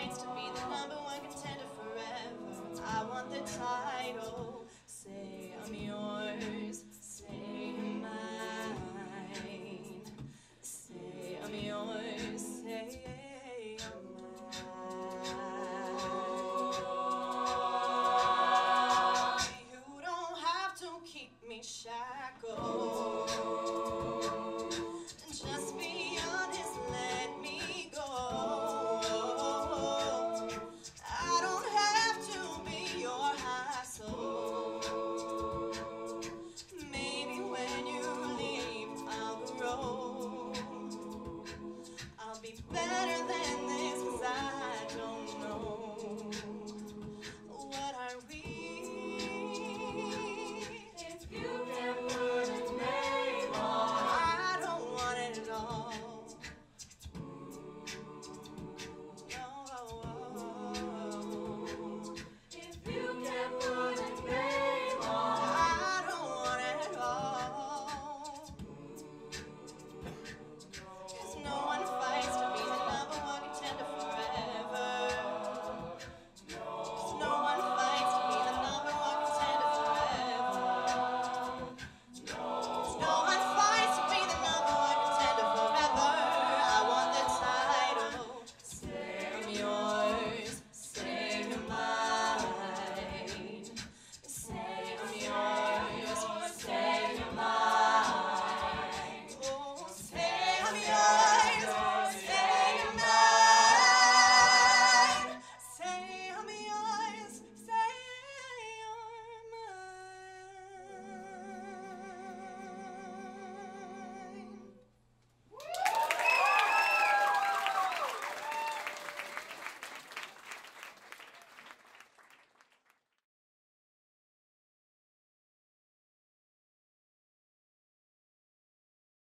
rights to be the #1 contender forever. I want the title. Say I'm yours. Say I'm mine. Say I'm yours. Say I'm mine. You don't have to keep me shackled. Just be honest, let me go. I don't have to be your hassle. Maybe when you leave, I'll grow. I'll be better than